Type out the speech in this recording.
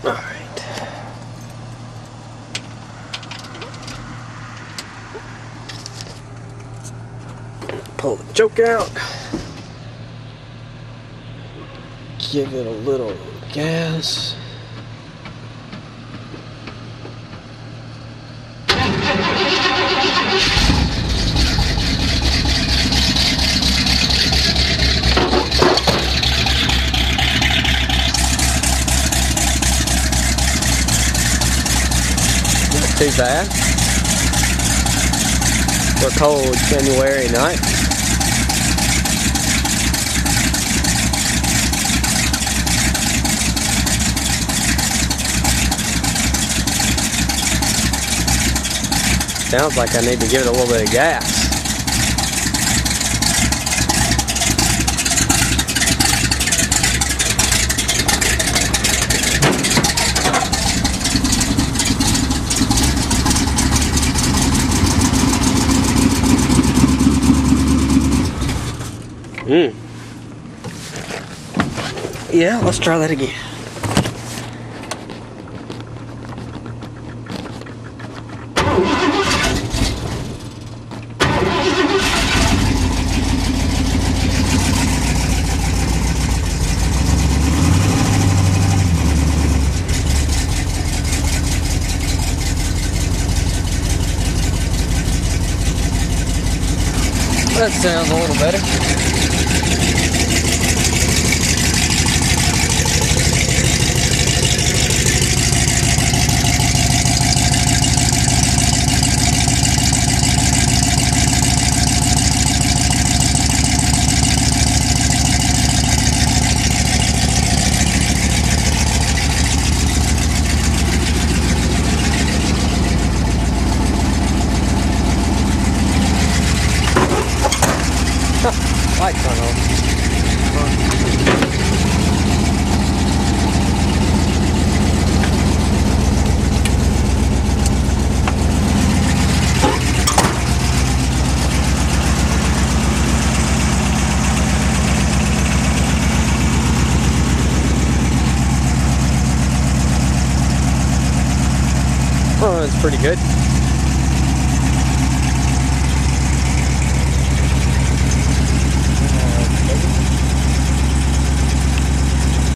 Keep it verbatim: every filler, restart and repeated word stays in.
Alright. Pull the choke out. Give it a little gas. Not too bad for a cold January night. Sounds like I need to give it a little bit of gas. Mm. Yeah, let's try that again. That sounds a little better. Lights on off. Oh, it's pretty good.